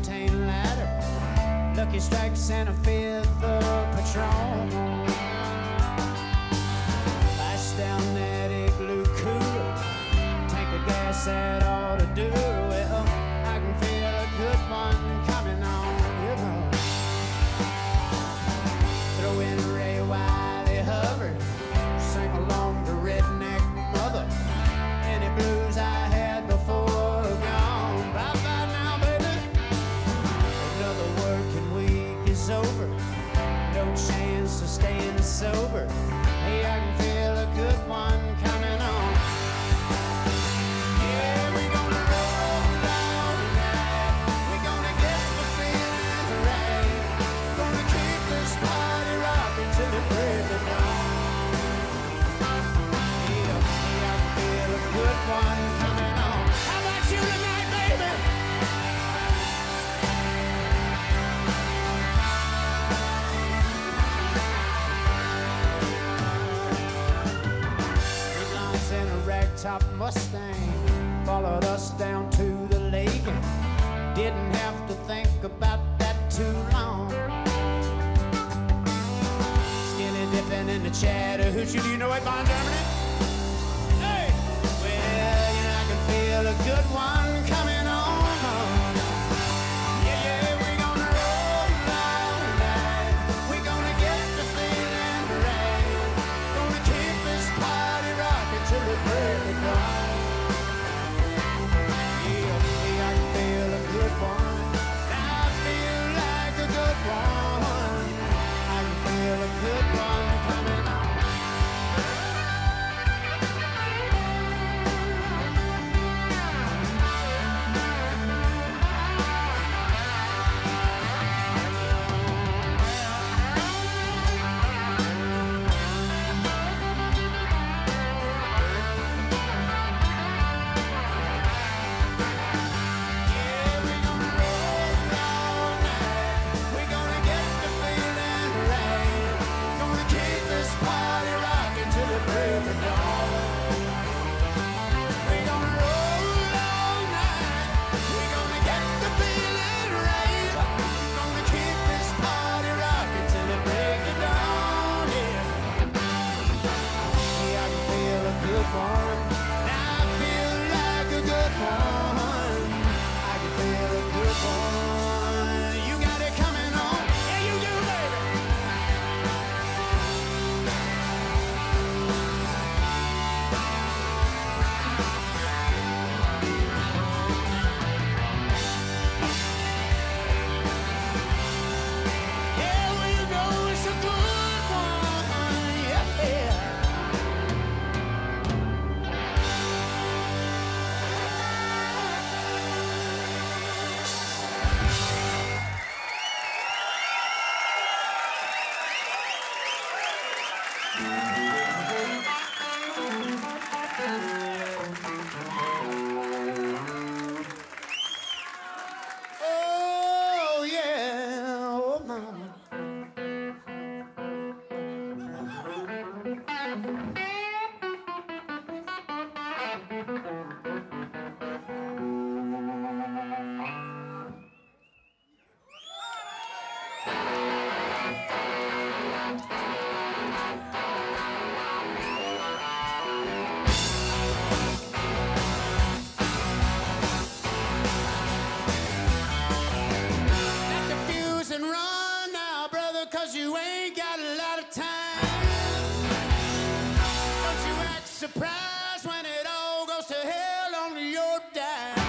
butane ladder, Lucky Strikes and a fifth of Patron. Ice down that igloo cooler, tank of gas that ought to do. Well, I can feel a good one coming on, you know. Throw in Ray Wiley Hubbard, sing along to Redneck Mother. Any blues I had before gone. Bye-bye now, baby. Another working week is over. No chance of staying sober. Hey, I can feel a good one coming on. Yeah, we're gonna roll down tonight. We're gonna get the feeling right. Gonna keep this party rocking till the break of dawn. Yeah, I can feel a good one coming on. How about you tonight, baby? In a ragtop Mustang followed us down to the lake and didn't have to think about that too long. Skinny dipping in the Chattahoochee, do you know it, Von Germany? Hey! Well, you know, I can feel a good one coming on. Yeah, yeah, we're gonna roll all night. We're gonna get the feeling right. Gonna keep this party rocking till the break of dawn. Yeah, I can feel a good one. I feel like a good one. I can feel a good one coming on. Oh yeah, oh mama. Let the fuse and run now, brother, 'cause you ain't got a lot of time. Don't you act surprised when it all goes to hell on your dime.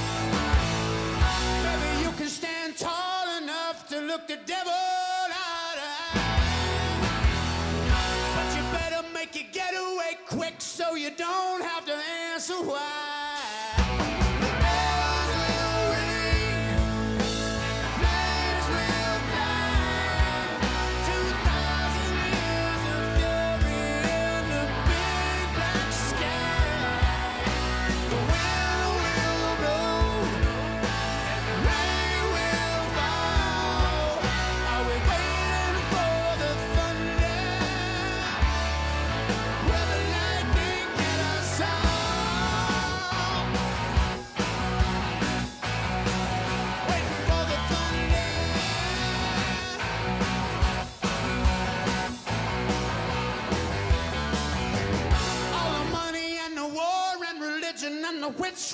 Maybe you can stand tall enough to look the devil eye to eye. But you better make your getaway quick so you don't have to answer why. The bells will ring, flames will fly. 2,000 years of fury in the big black sky. The wind will blow and the rain will fall. Are we waiting for the thunder? Will the lightning get us all?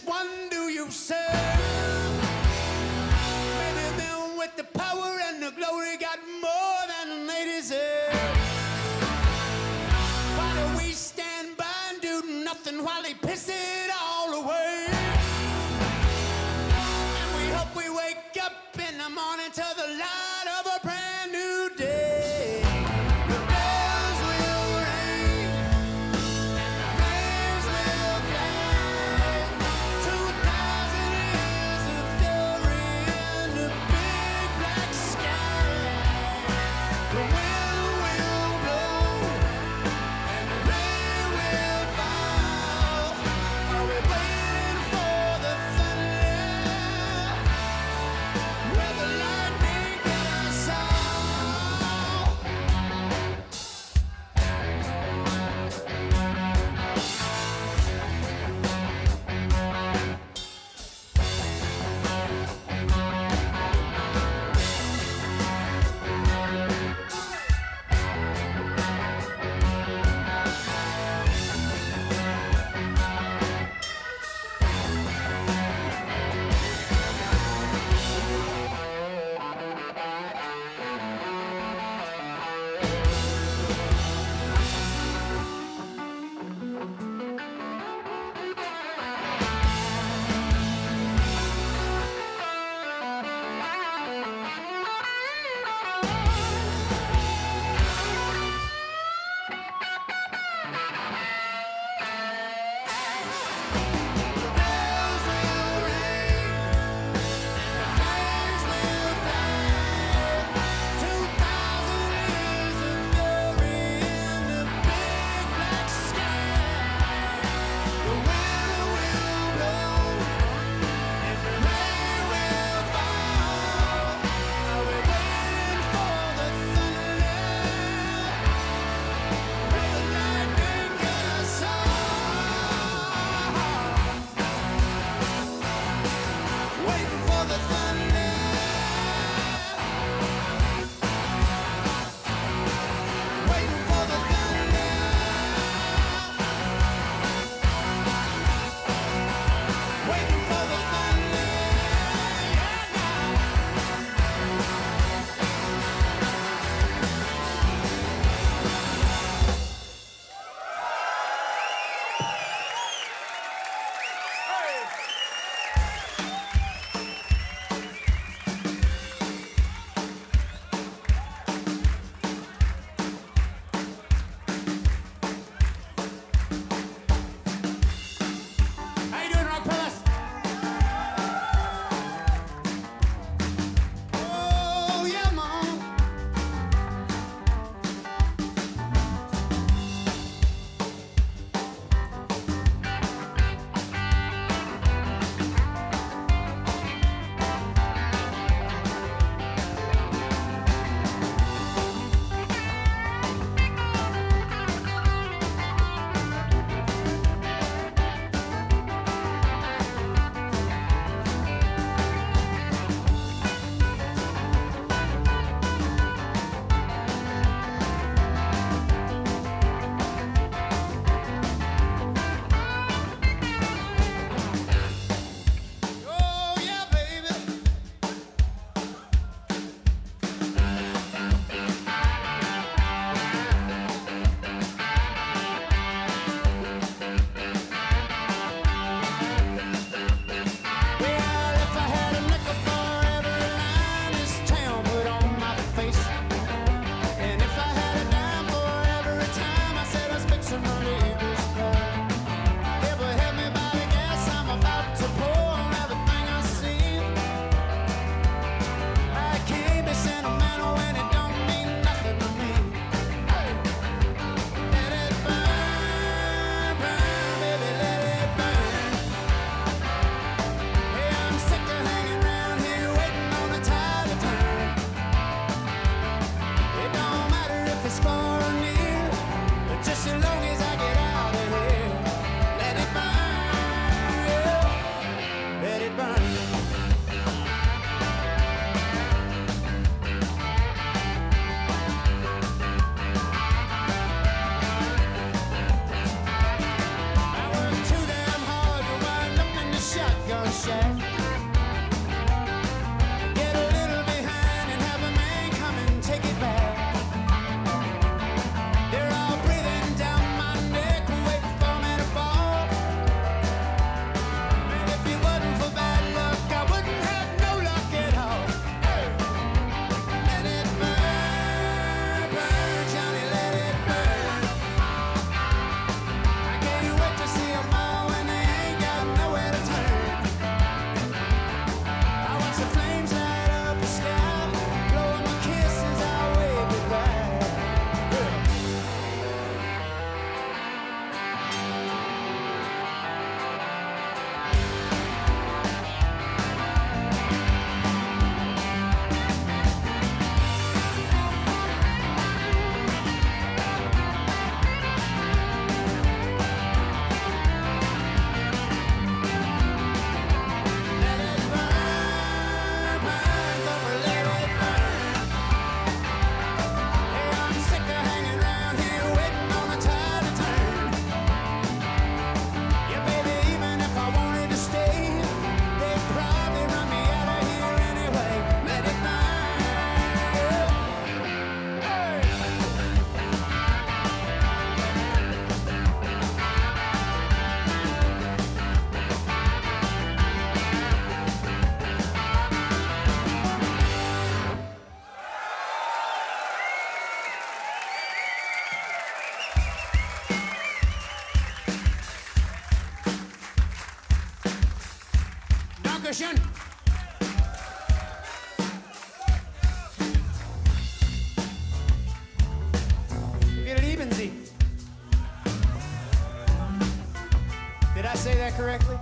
one do you serve? Maybe them with the power and the glory got more than they deserve. Why do we stand by and do nothing while they piss it all away? And we hope we wake up in the morning to the light of a brand new day. The bells will ring and the flames will fly. 2,000 years of glory in the big black sky. The wind will blow and the rain will fall. Are we waiting for the thunder? Will the lightning get us all? that correctly?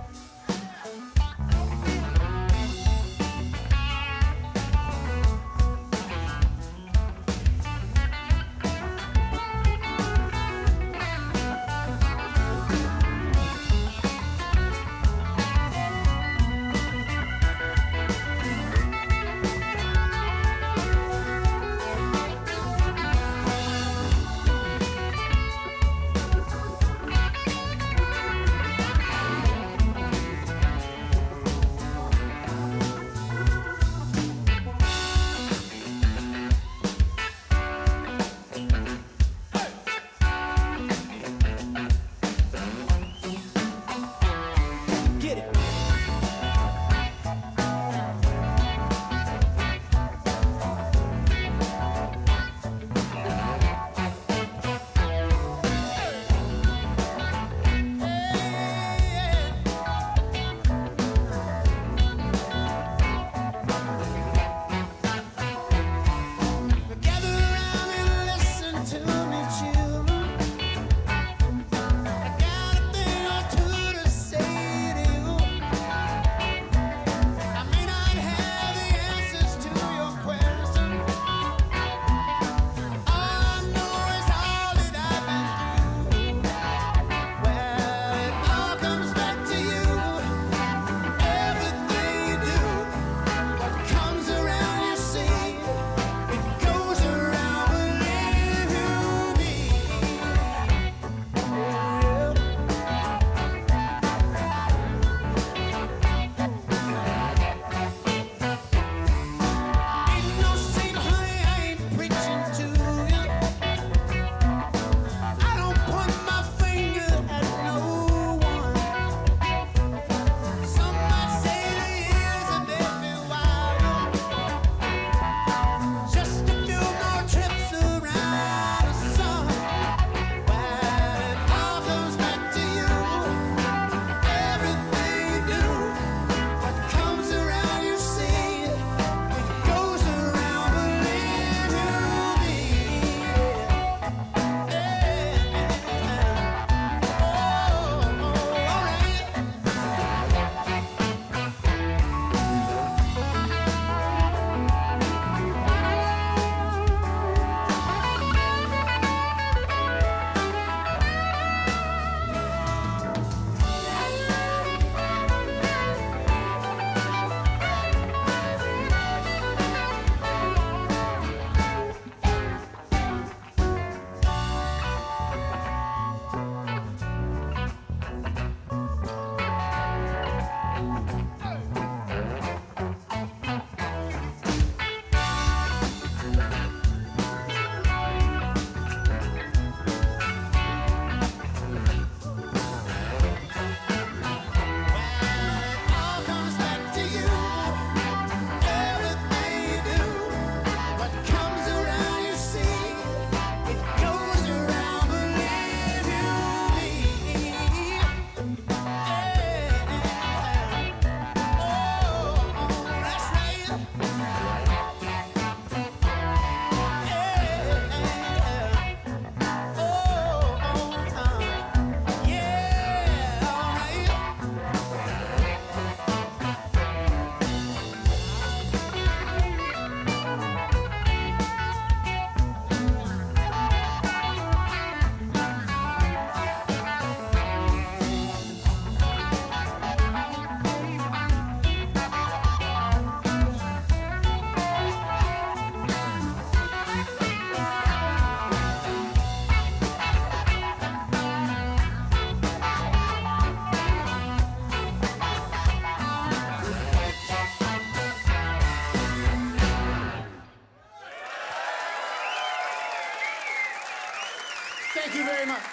Thank you very much.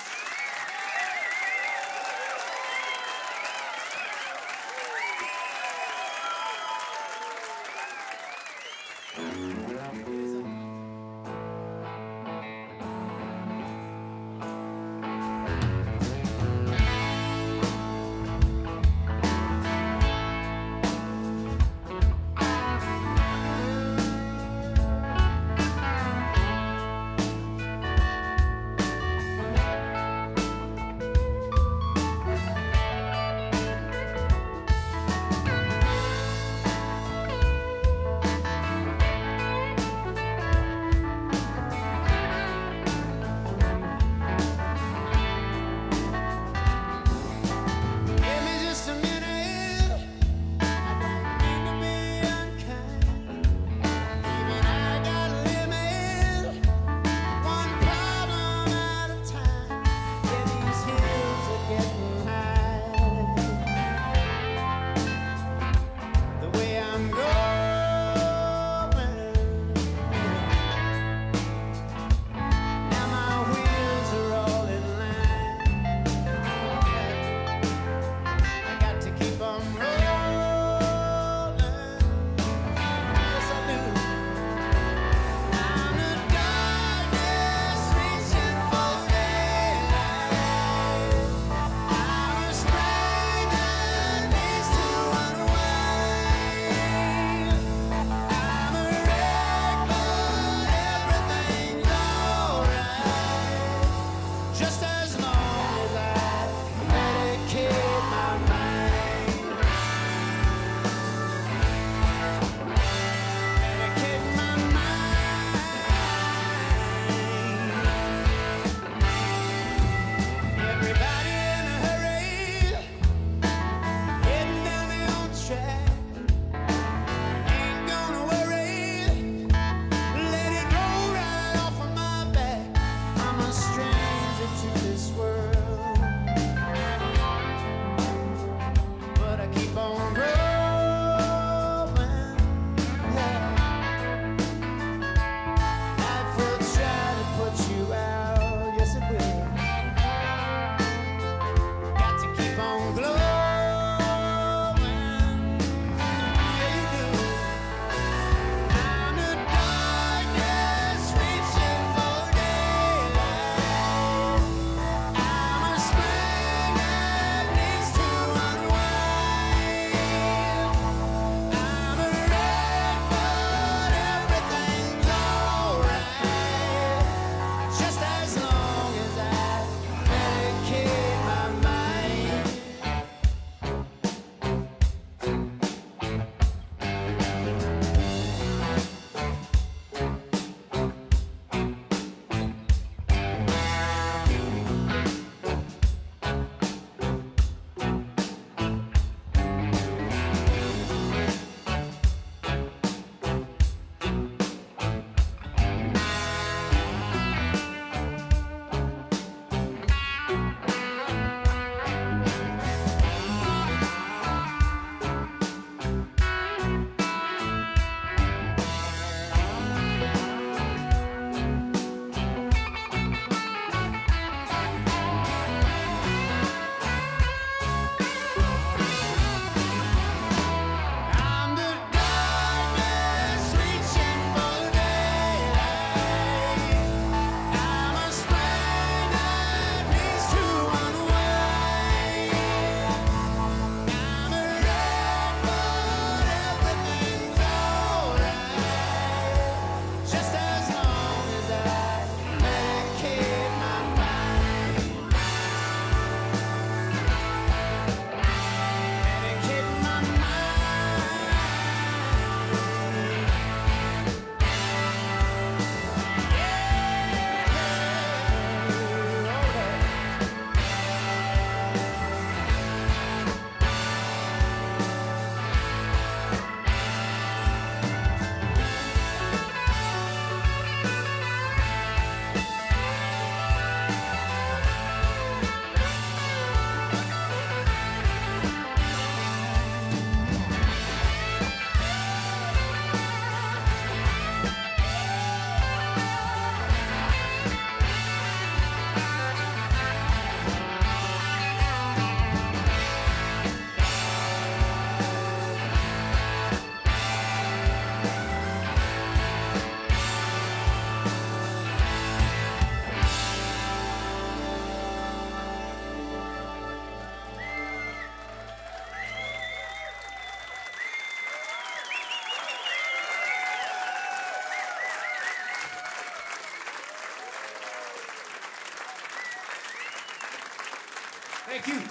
Thank you.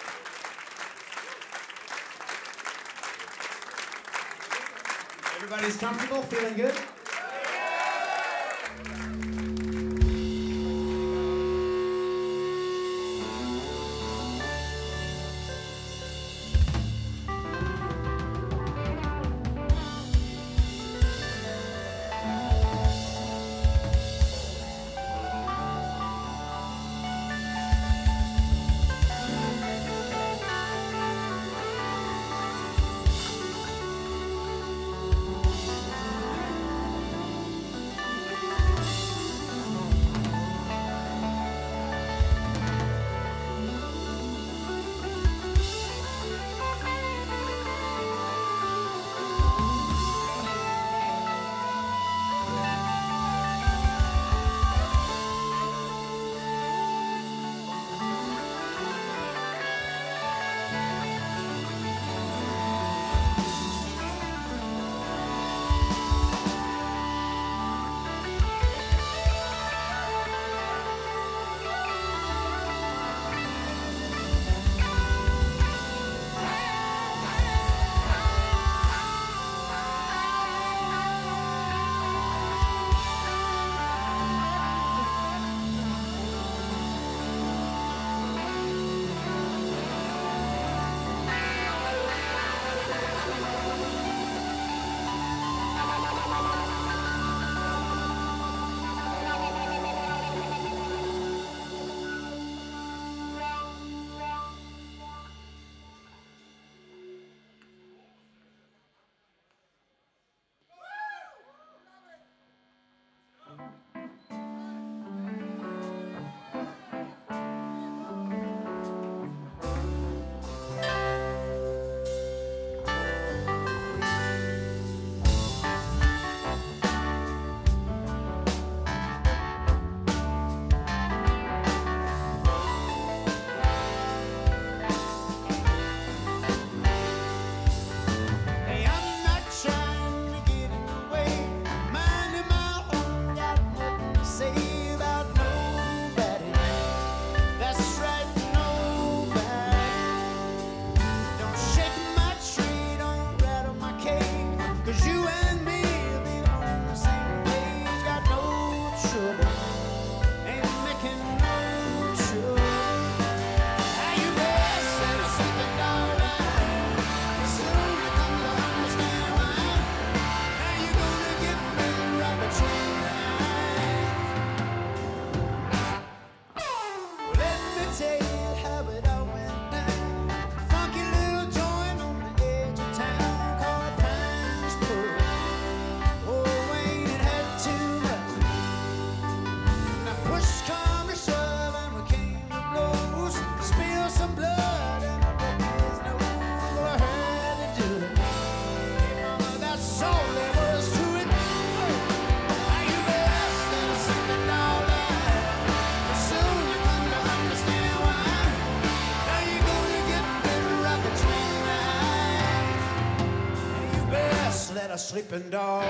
Everybody's comfortable, feeling good? Sleeping dog.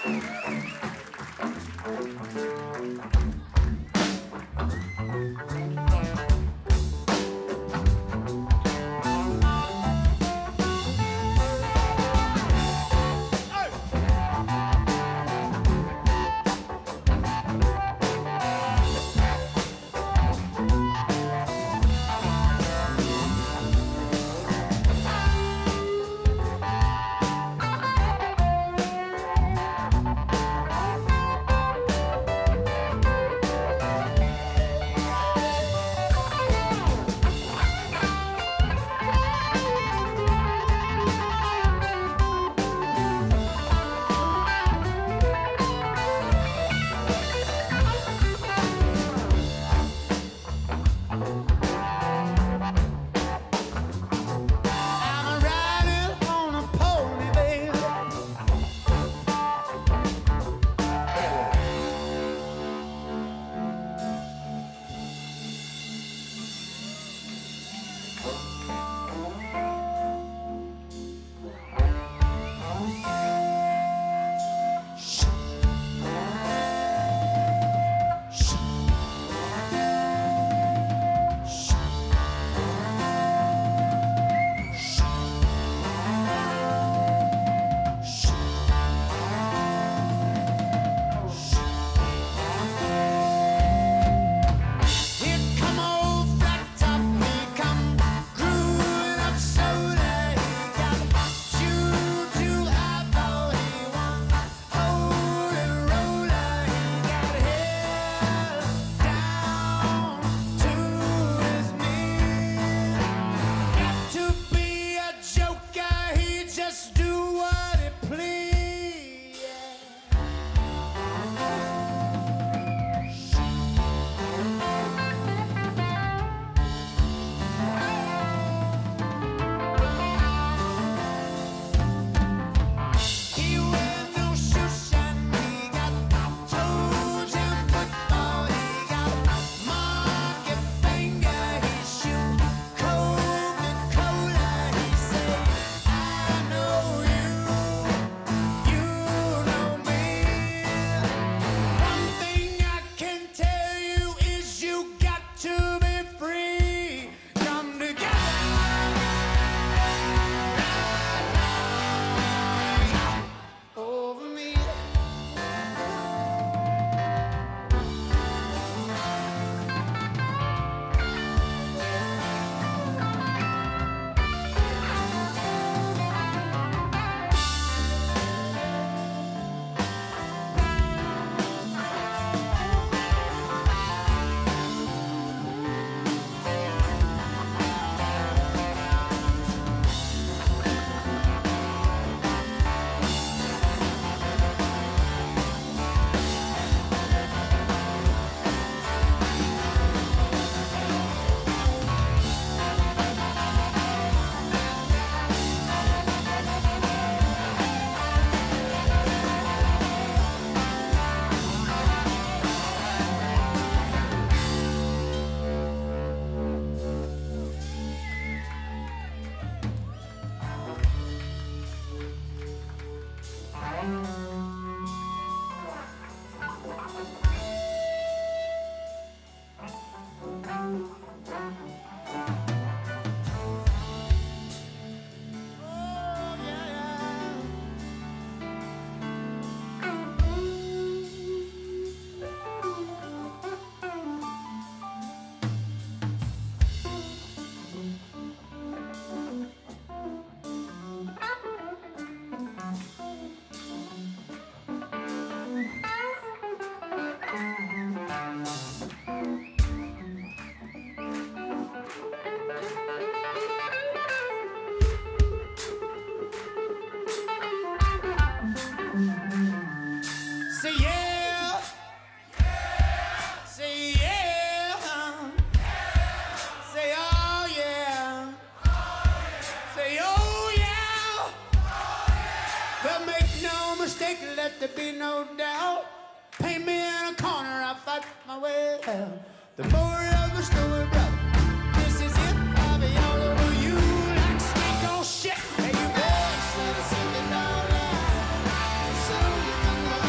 let there be no doubt. Paint me in a corner, I'll fight my way out. The moral of the story, brother, this is it. I'll be all over you like snake on shit. Hey, you better sing it all out, so you can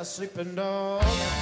sleeping dog.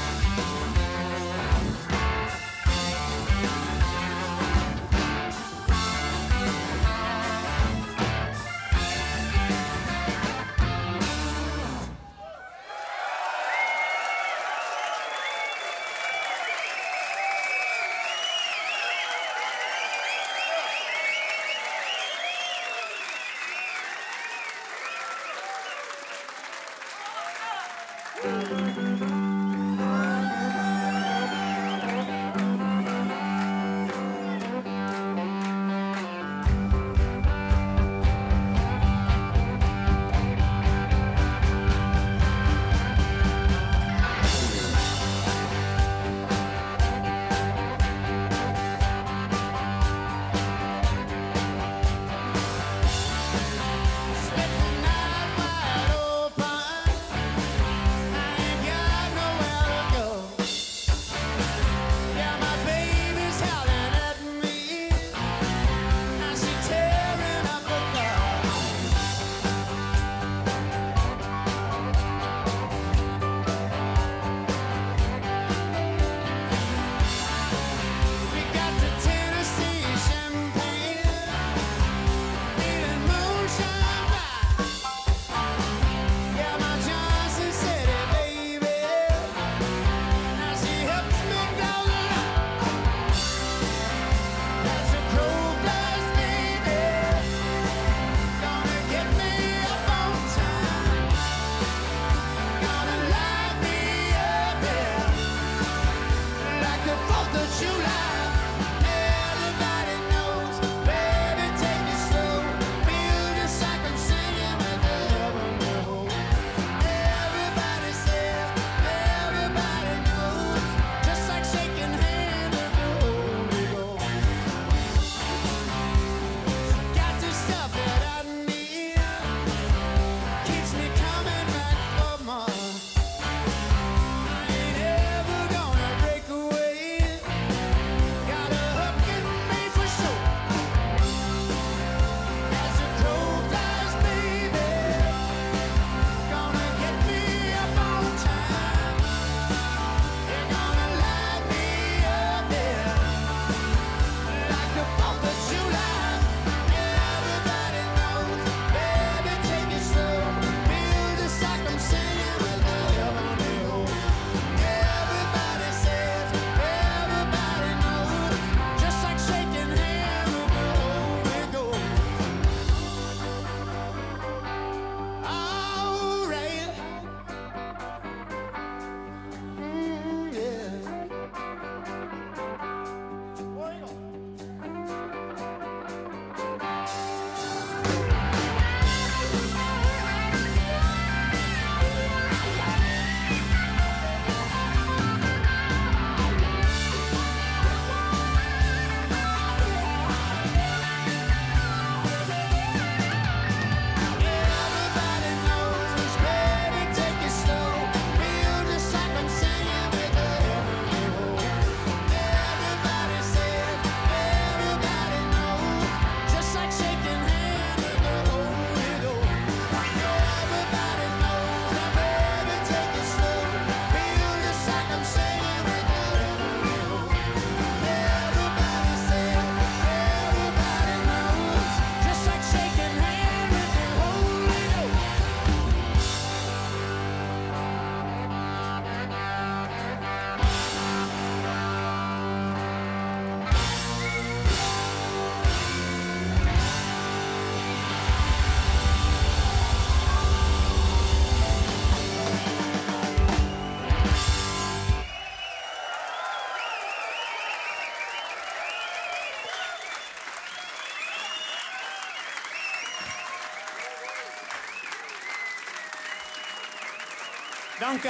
Danke.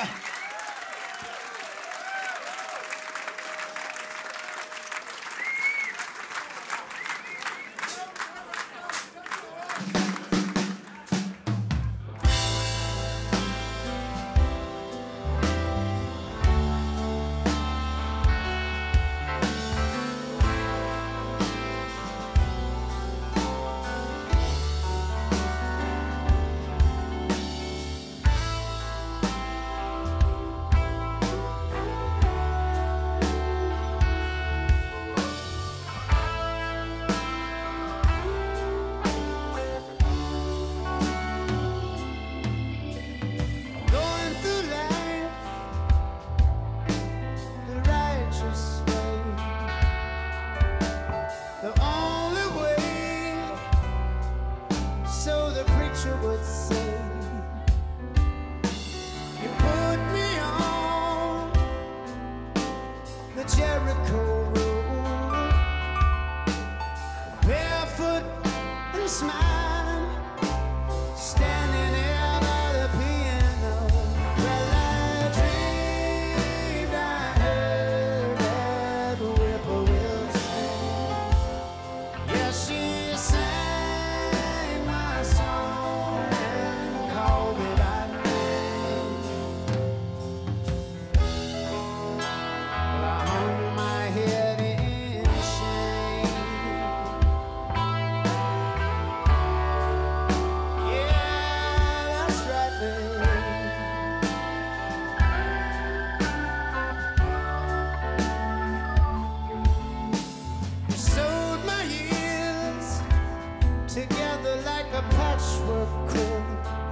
and smiling, standing there by the piano. Well, I dreamed I heard that whippoorwill sing. Yes, she sang my song and called me by name. Well, I hung my head in shame. Yeah, that's right, babe. You sewed my years together like a patchwork quilt.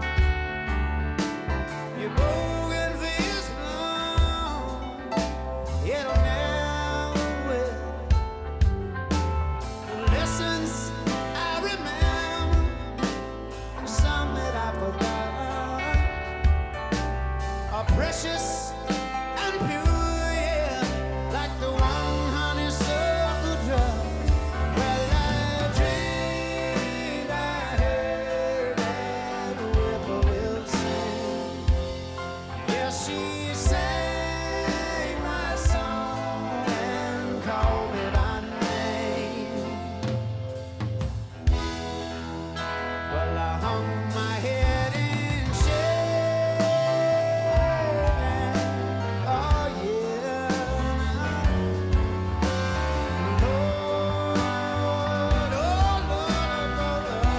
Your bougainvillea's blown, it'll never will. The lessons I remember, and some that I forgot, are precious and pure, yeah, like the one honeysuckle drop. Well, I dreamed I heard that whippoorwill sing. Yeah, she sang my song and called me by name. Well, I hung my head in shame. Oh, yeah. Lord, oh, Lord, oh,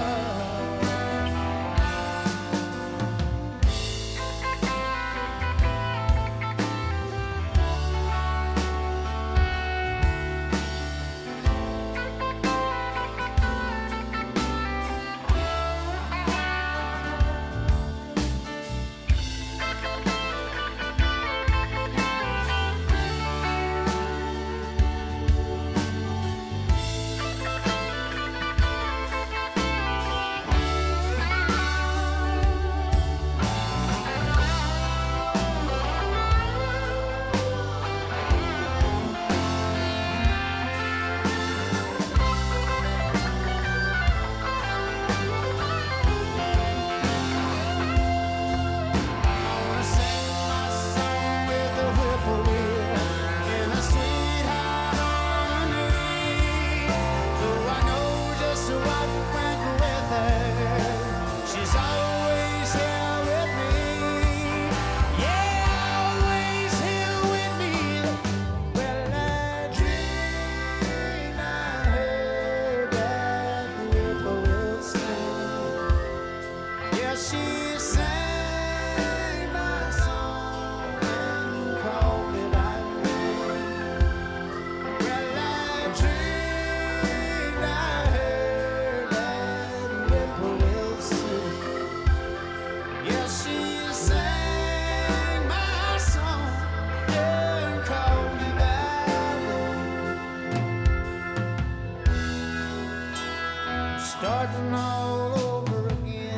starting all over again.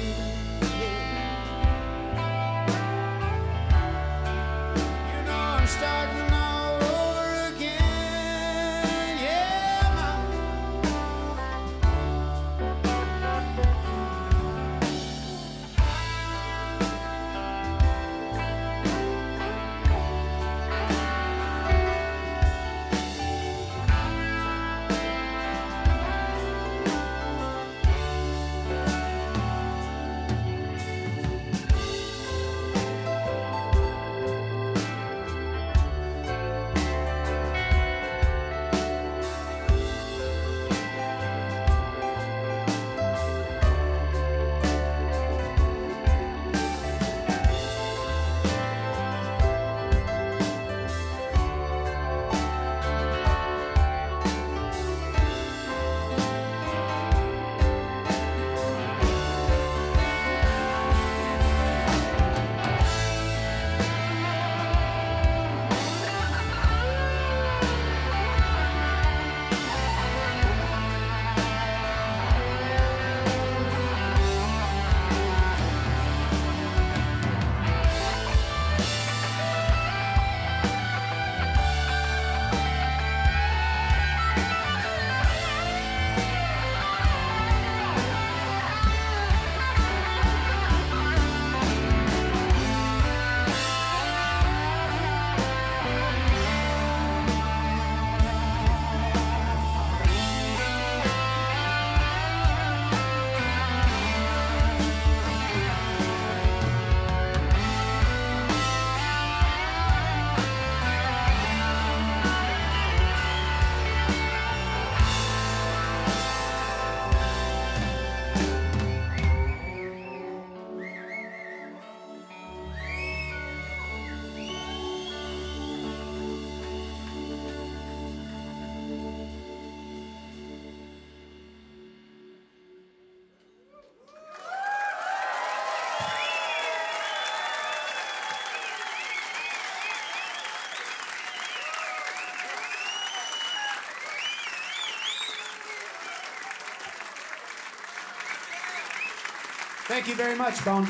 You know I'm starting all over again. Yeah, mama. Thank you very much, Bone.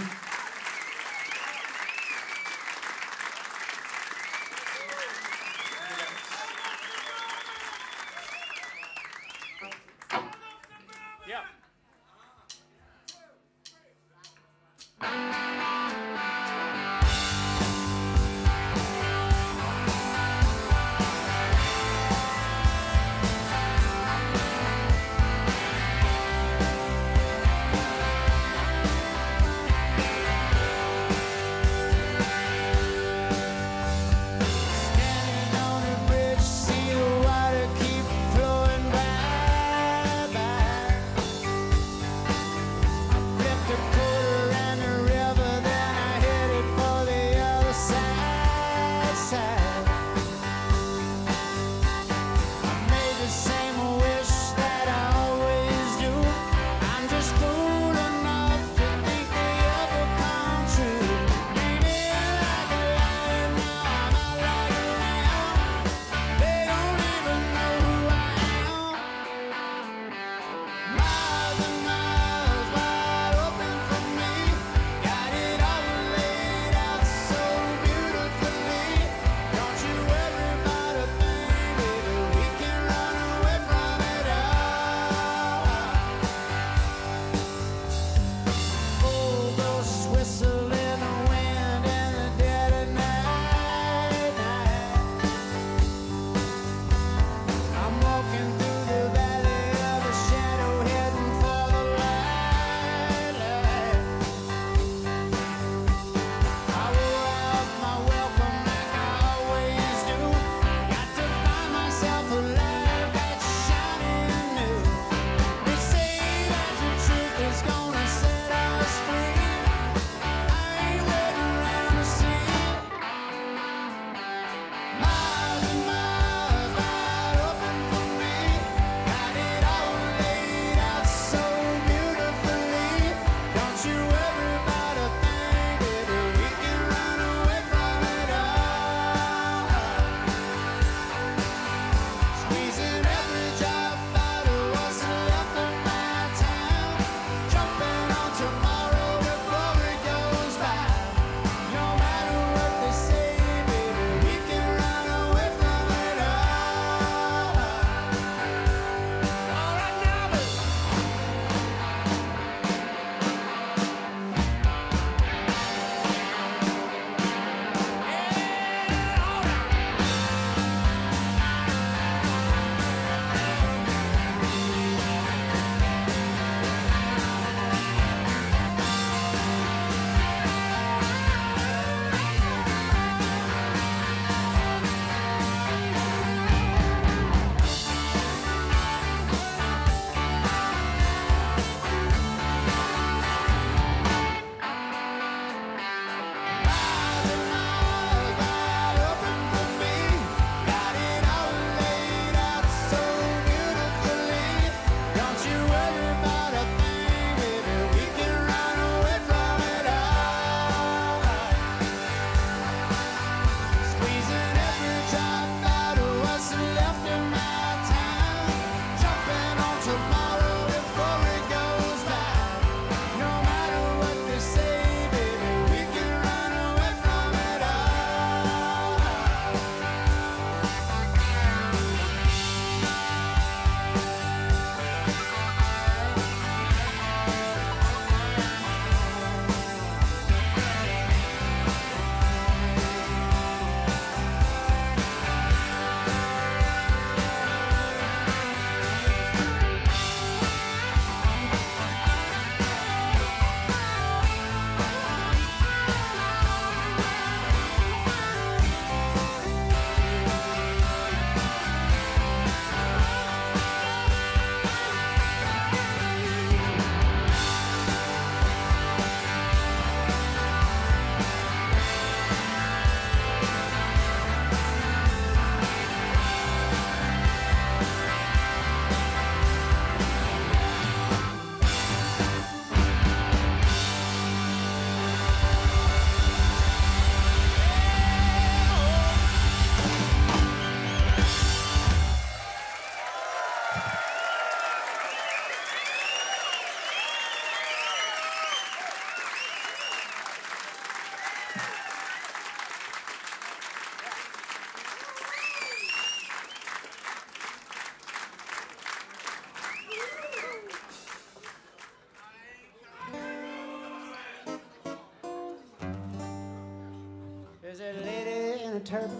turban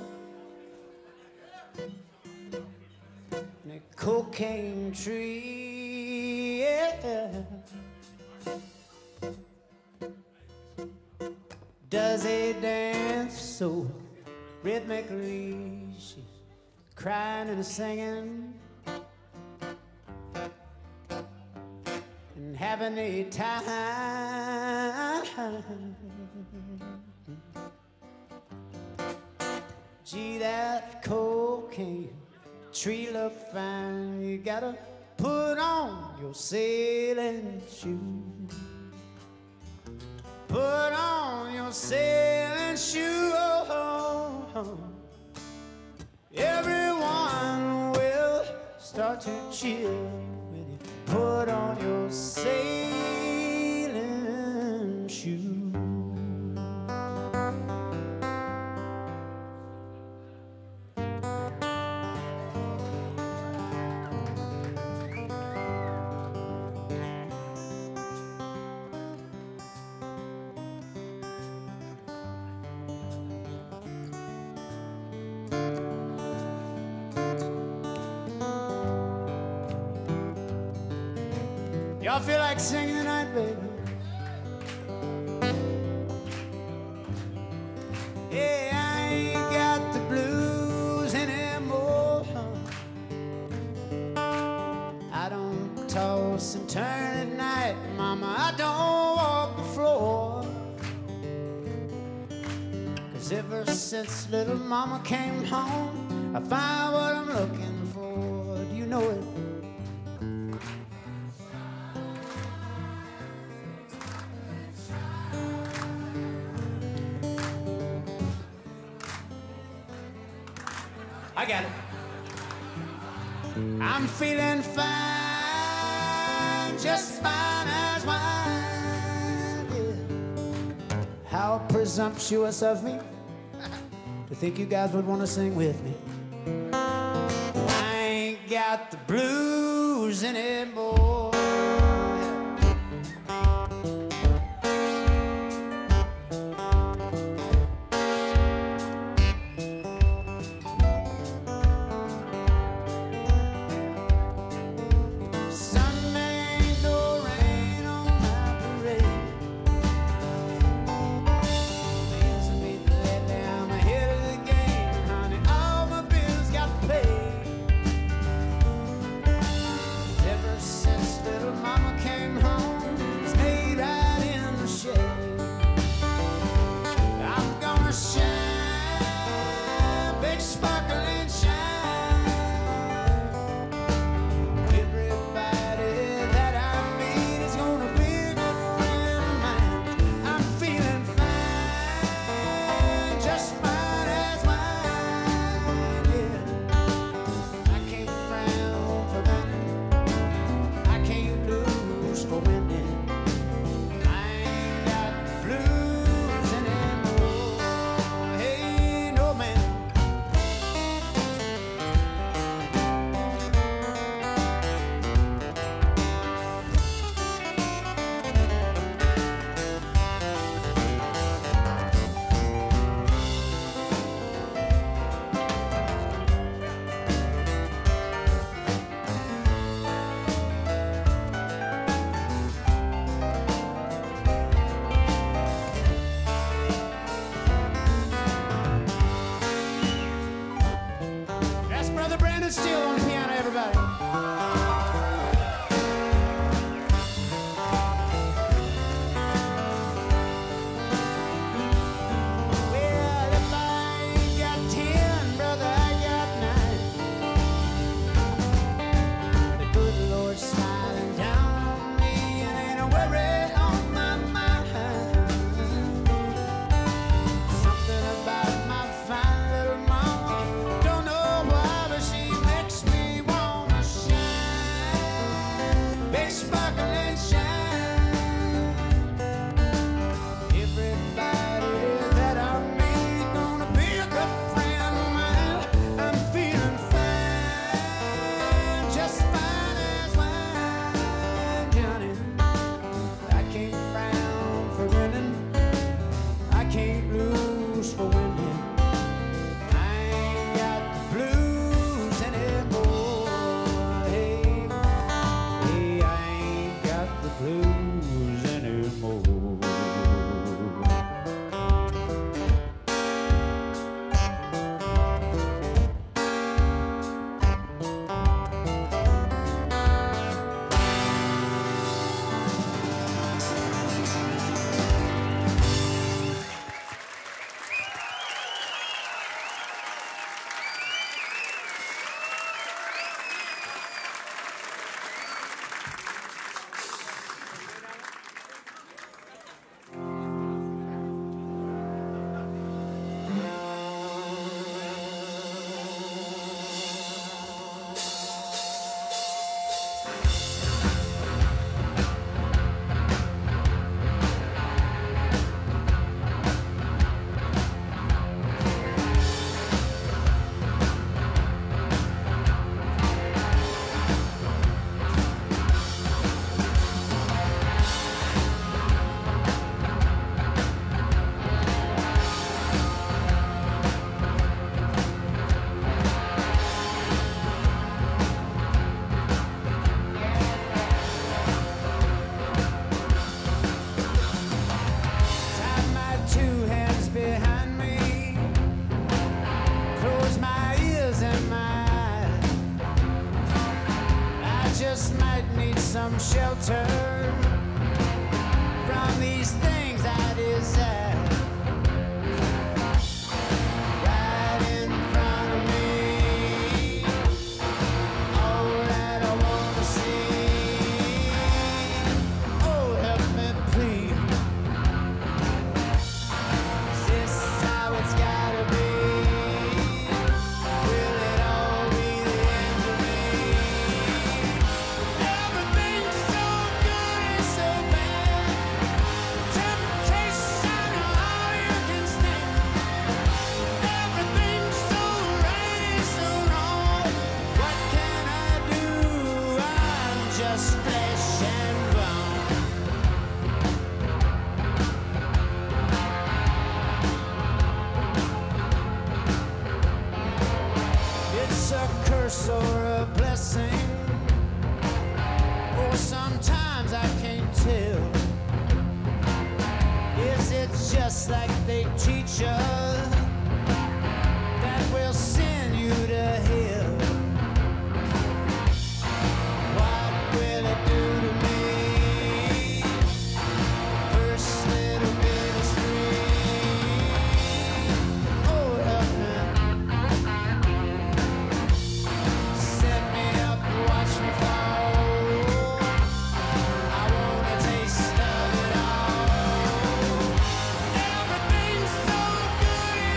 and a cocaine tree, yeah. Does he dance so rhythmically? She's crying and singing and having a time. Gee, that cocaine tree look fine. You gotta put on your sailing shoes. Put on your sailing shoes. Everyone will start to cheer when you put on your sailing shoes. Y'all feel like singing tonight, baby? Yeah, I ain't got the blues anymore. I don't toss and turn at night, mama, I don't walk the floor. 'Cause ever since little mama came home, I find what I'm looking for. Do you know it? I got it. I'm feeling fine, just fine as wine. Yeah. How presumptuous of me to think you guys would want to sing with me. I ain't got the blues anymore. Since shelter from these things I desire. Right in front of me, all that I want to see. Oh, help me please. Is this how it's gotta be? Will it all be the end of me? Everything's so good and so bad. Temptation, all you can stand. Everything's so right and so wrong. What can I do? I'm just flesh and bone. It's a curse or a blessing. Or sometimes I can't tell. Is it just like they teach us that will send you to hell? What will it do to me? First little bit is free. Oh, help me. Set me up, watch me fall. I want a taste of it all. Everything's so good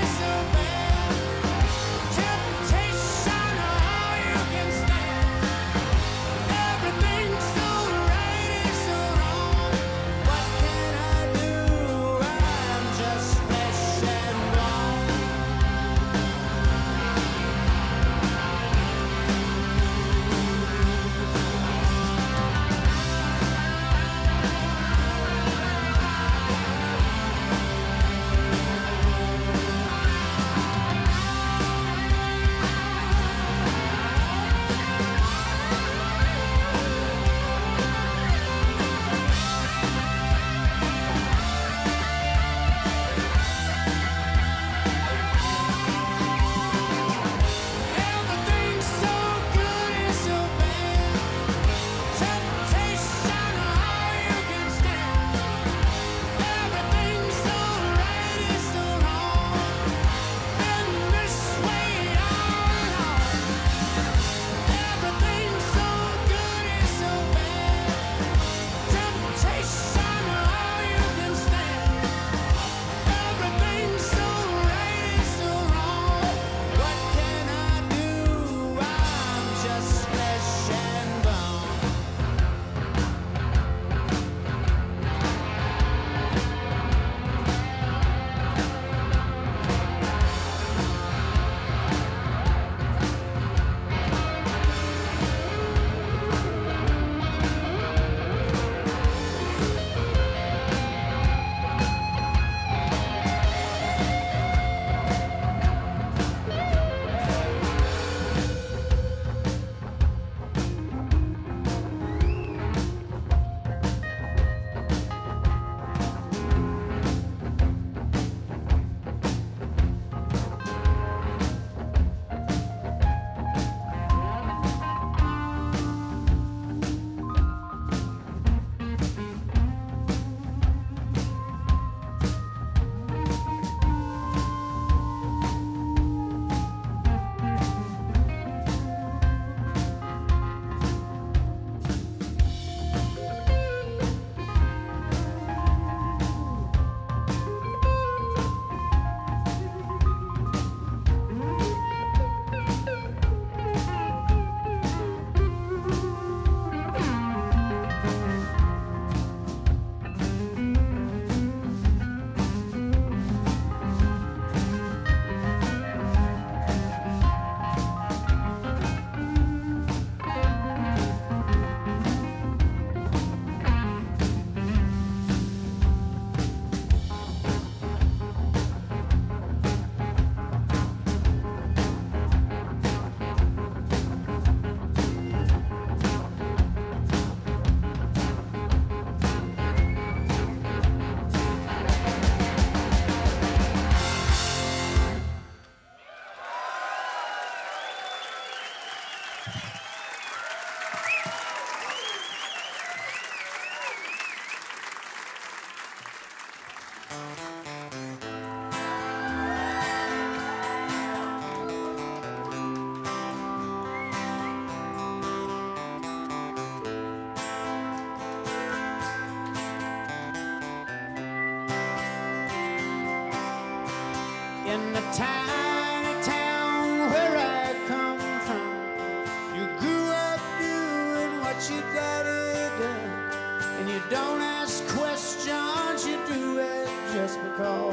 In the tiny town where I come from, you grew up doing what your daddy did, and you don't ask questions, you do it just because.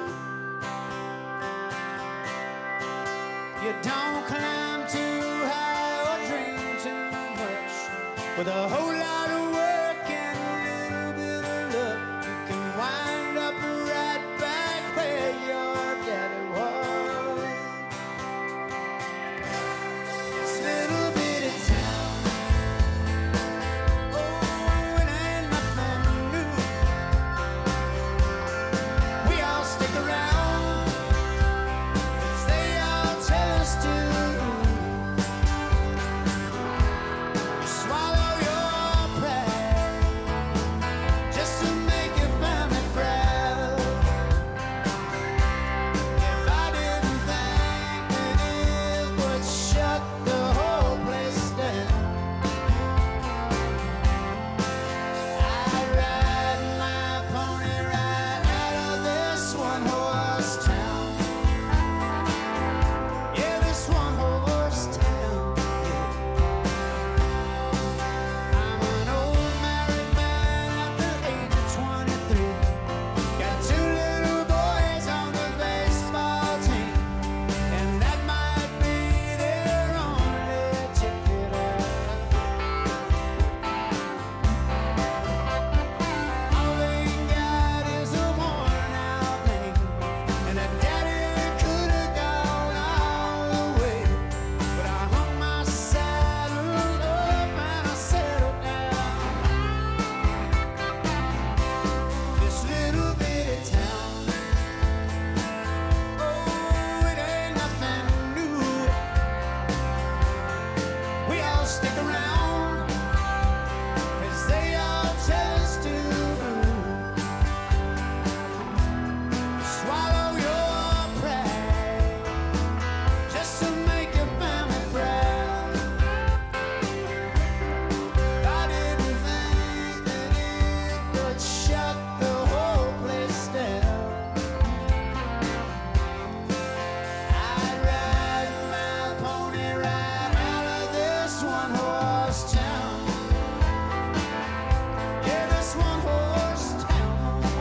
You don't climb too high or dream too much. With a whole lot of work and a little bit of luck, you can wind up right back where your daddy was. This little bitty town, oh, it ain't nothing new. We all stick around, 'cause they all tell us to. Swallow your pride, just to make your family proud. If I didn't think that it would shut the whole place down, I'd ride my pony right out of this one-horse town. Yeah, this one-horse town. I'm an old married man at the age of 23. Got 2 little boys on the baseball team, and that might be their only ticket out. All they got is a worn-out thing, and a daddy could have gone all the way. But I hung my saddle up and I settled down. This little bitty town, oh, it ain't nothing new. We all stick around, 'cause they all tell us to. Swallow your pride, just to make your family proud. I didn't think that it would shut the whole place down. I'd ride my pony right out of this one-horse town. Yeah, this one-horse town.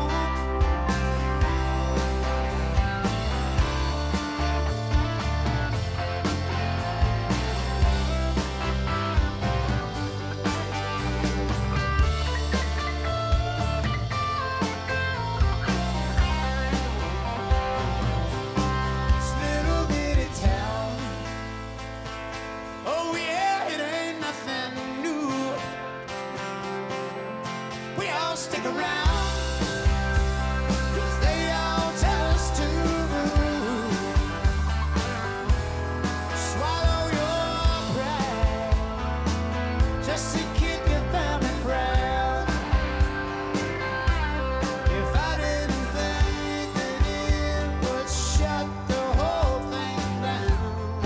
This little bitty town, oh yeah, it ain't nothing new. We all stick around, 'cause they all tell us to. Swallow your pride, just to keep your family proud. If I didn't think that it would shut the whole thing down,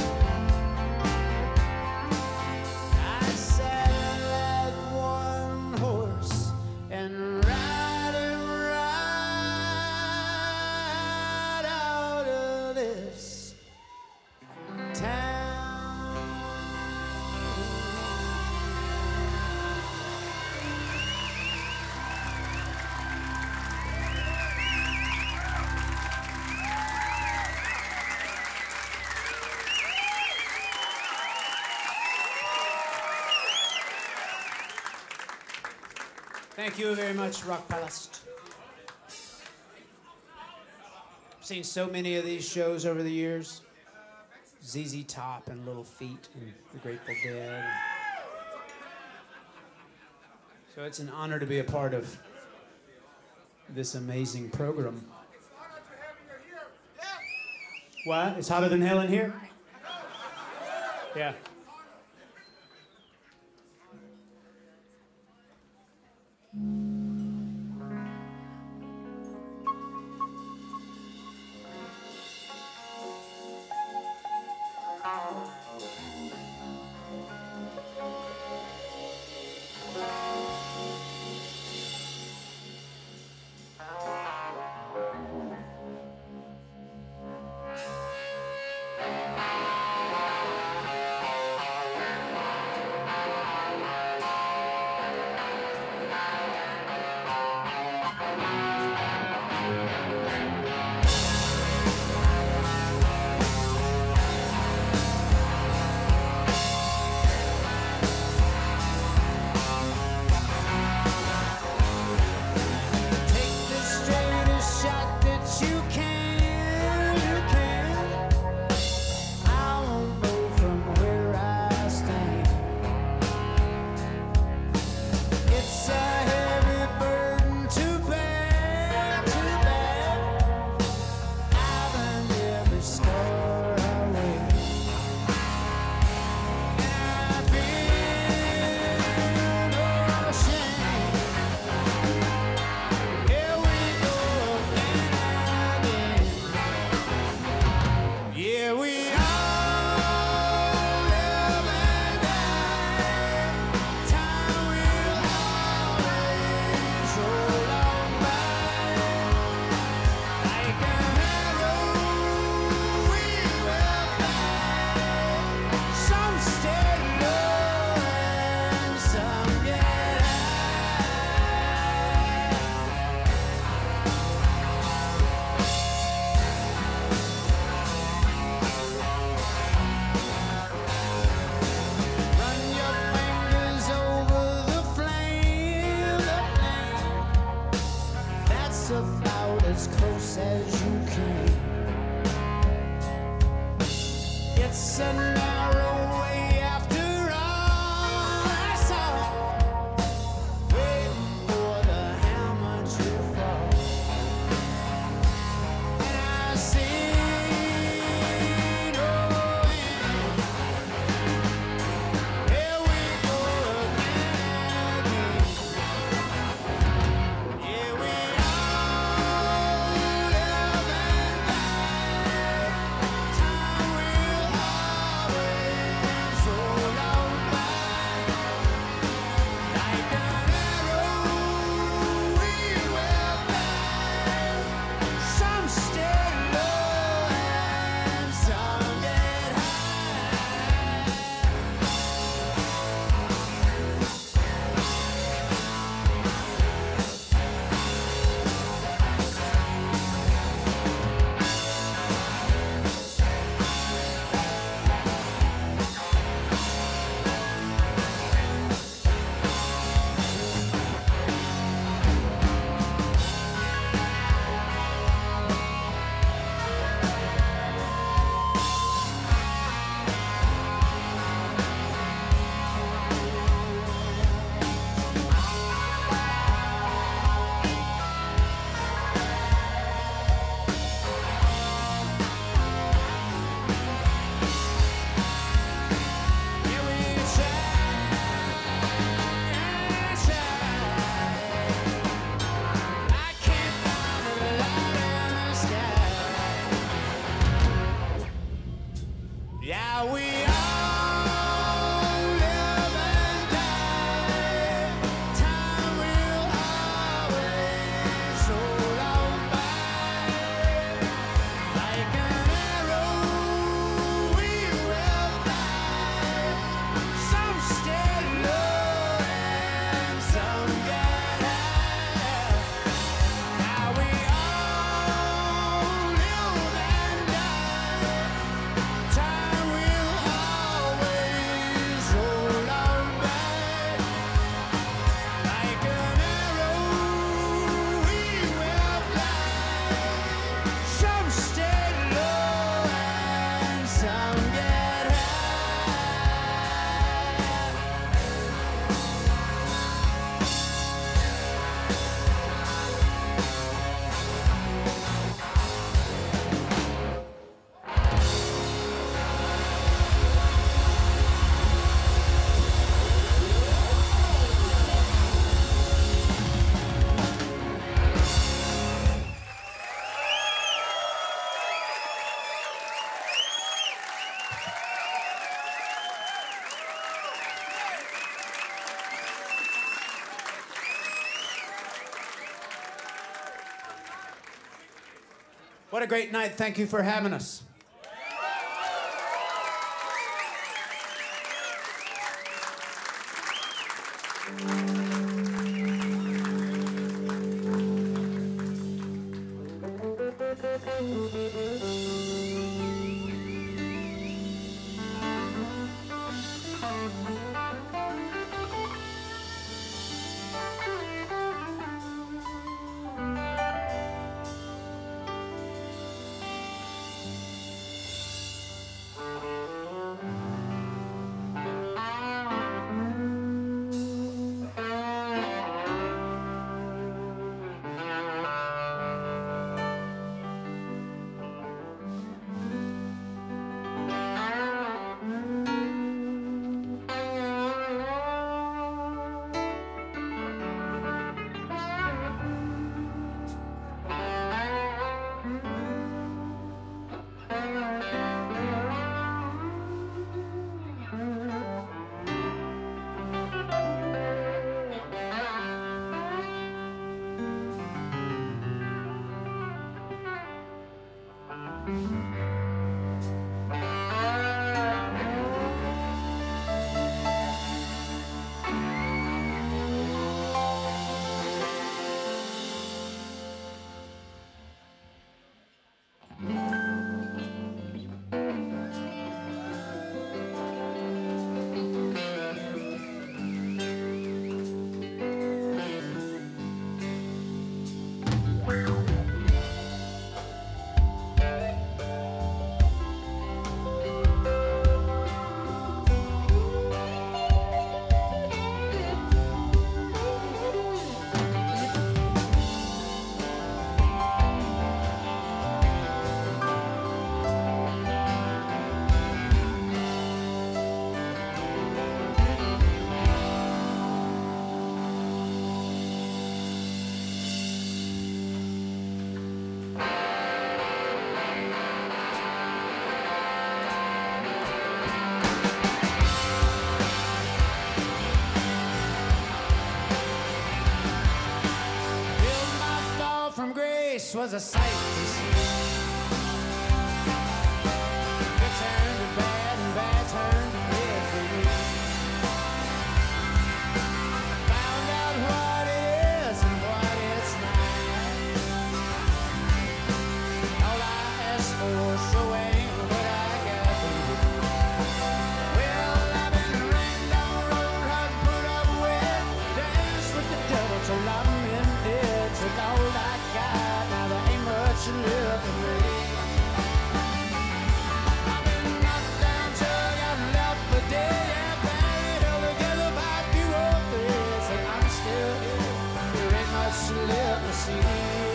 I'd saddle that one horse and ride it right out of this town. Thank you very much, Rock Palace. I've seen so many of these shows over the years. ZZ Top and Little Feat and the Grateful Dead. So it's an honor to be a part of this amazing program. What? It's hotter than hell in here? Yeah. as close as you can. It's a narrow way after all. That's all. Wait for the hammer to fall. And I sing, oh, here we go again. Yeah, we all live and die. Time will always roll on by. Like an arrow we will fly. Some stay low and some get high. Yeah, we try and try. I can't find a light in the sky. Yeah, we all live and die. Time will always roll on by. Like an arrow we will fly. Some stay low and some get high. Now we all live and die. Time will always roll on by. Like an arrow we will fly. Some stay low and some get high. What a great night. Thank you for having us. grace was a sight to see. Good turned to bad and bad turned to good for me. Found out what it is and what it's not. All I asked for sure ain't what I got. Well, I've been rained on, road hard, put up with, danced with the devil till I'm in dead. Took all I got, now there ain't much left for me. I've been knocked down, drug out, left for dead. Yeah, barely held together by a few old threads. And I'm still here, there ain't much left to see.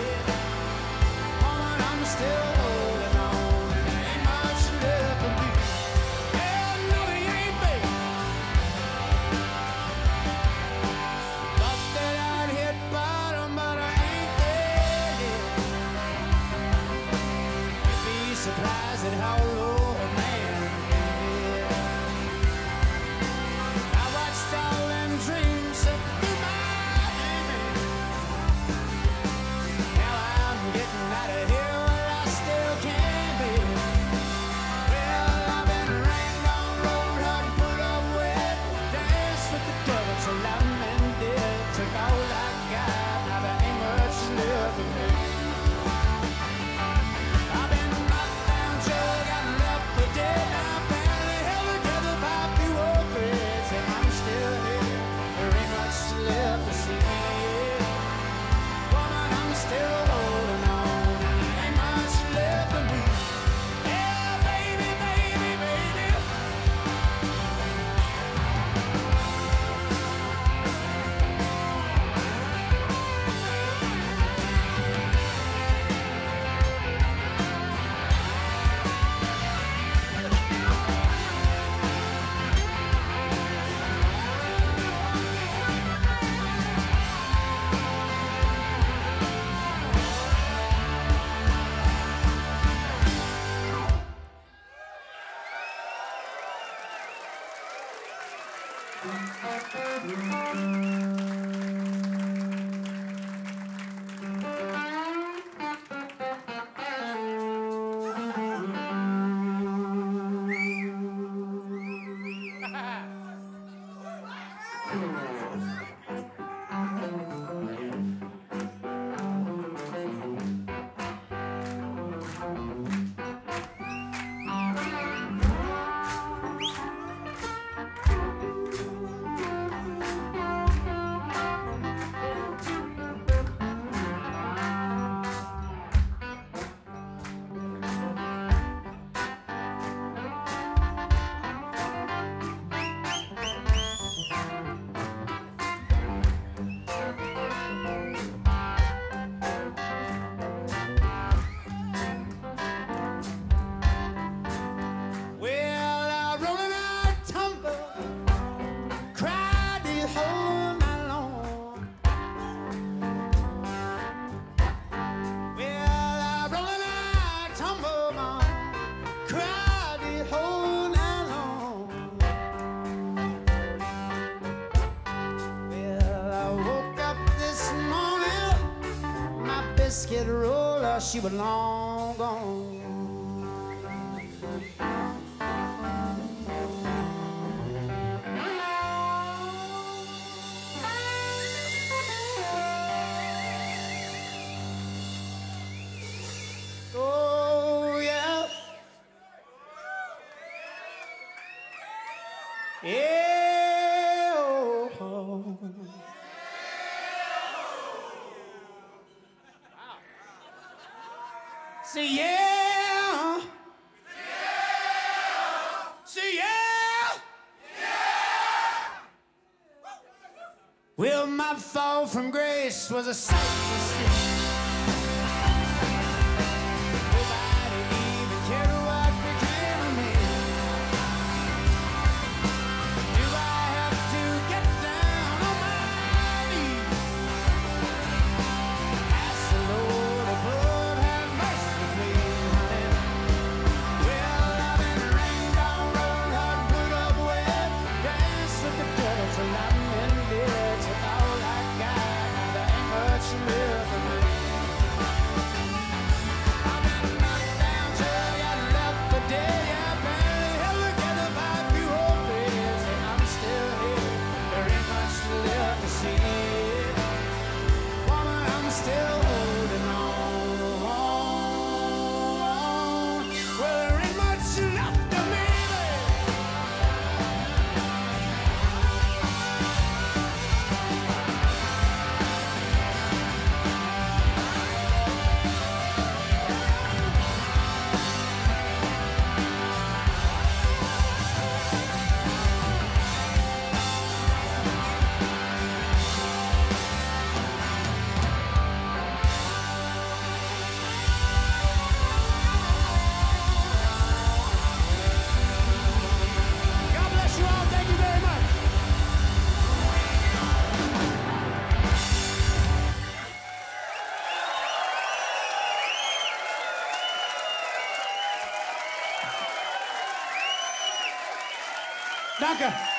Woman, I'm still holding on, there ain't much left for me. Hell no, there ain't, baby. Thought that I'd hit bottom, but I ain't there yet. You'd be surprised at how low a man can get. I watched all them dreams slip through my hands. Now I'm getting out of here where I still can be. Well, I've been rained on, road hard, put up with, danced with the devil till I'm in dead. Took all I got, now there ain't much left for me. I've been knocked down, drug out, left for dead. Now I'm barely held together by a few old threads. And I'm still here, there ain't much left to see. Woman, I'm still holding on, there ain't much left for me. Yeah, baby, baby, baby. Well, I roll and I tumble, cried the whole night long. Well, I roll and I tumble, mom, cried the whole night long. Well, I woke up this morning, my biscuit roller, she was long gone. Oh, yeah. Yeah. Oh. See, yeah. See, yeah. Well, my fall from grace was a sight to see. Nobody even cared what became of me. Do I have to get down on my knees? Ask the Lord above, have mercy, please, honey. Well, I've been rained on, road hard, put up with, danced with the devil till I'm in bed. Took all I got, now there ain't much left for me. Danke.